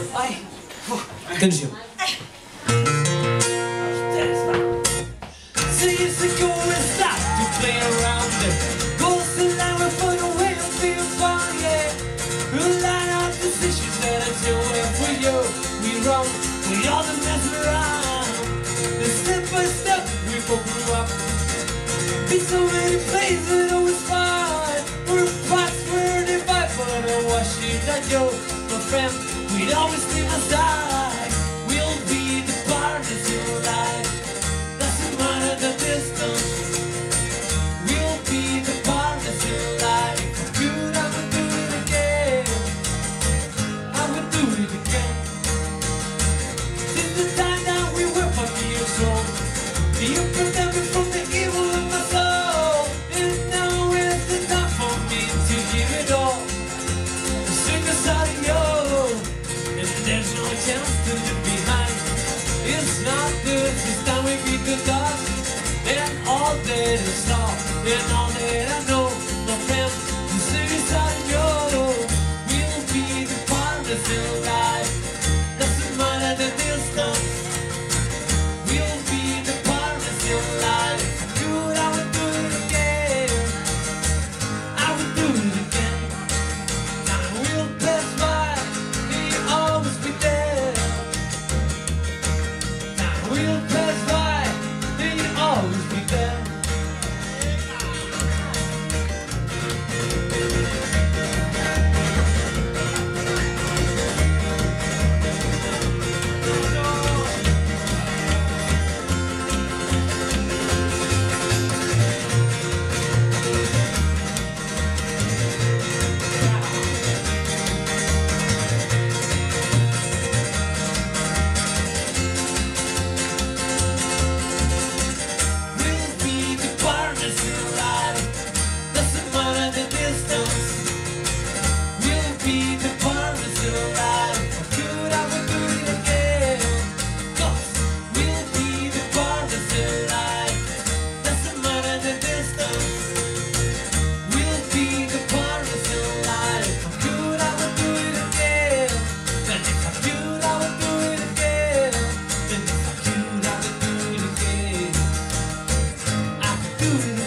Ai, atenção. So years ago we started to play around it. Goes to line with fun away and feel fun, yeah. We'll line up decisions that I do it for you. We run, we all the mess around. And step by step we both grew up. Been so many places, always fun. We're parts, we're divided, but I watch you that you, my friend. We'd always stay my side. We'll be the partners in life. Doesn't matter the distance. We'll be the partners in life. Good, I would do it again. I would do it again. Since the time that we were 5 years old, you protect me from the evil of my soul. And now is the time for me to give it all. The singers are young, and there's no chance to leave behind. It's not good, this time we beat the dust. And all that is lost, and all that I know, my friend, the singers are young. We'll be the partners in life. Doesn't matter the distance. We'll be the partners in life. Good, I would do it again. I would do it again. Time will pass by, and you'll always be there. Time will pass by, and you'll always be there. We'll be the partners in life. Doesn't matter the distance. We'll be the partners in life. Good, I would do it again. 'Cause we'll be the partners in life. Doesn't matter the distance. We'll be the partners in life. Good, I would do it again. Then if I'm good, I would do it again. Then if I'm good, I would do it again. I would do it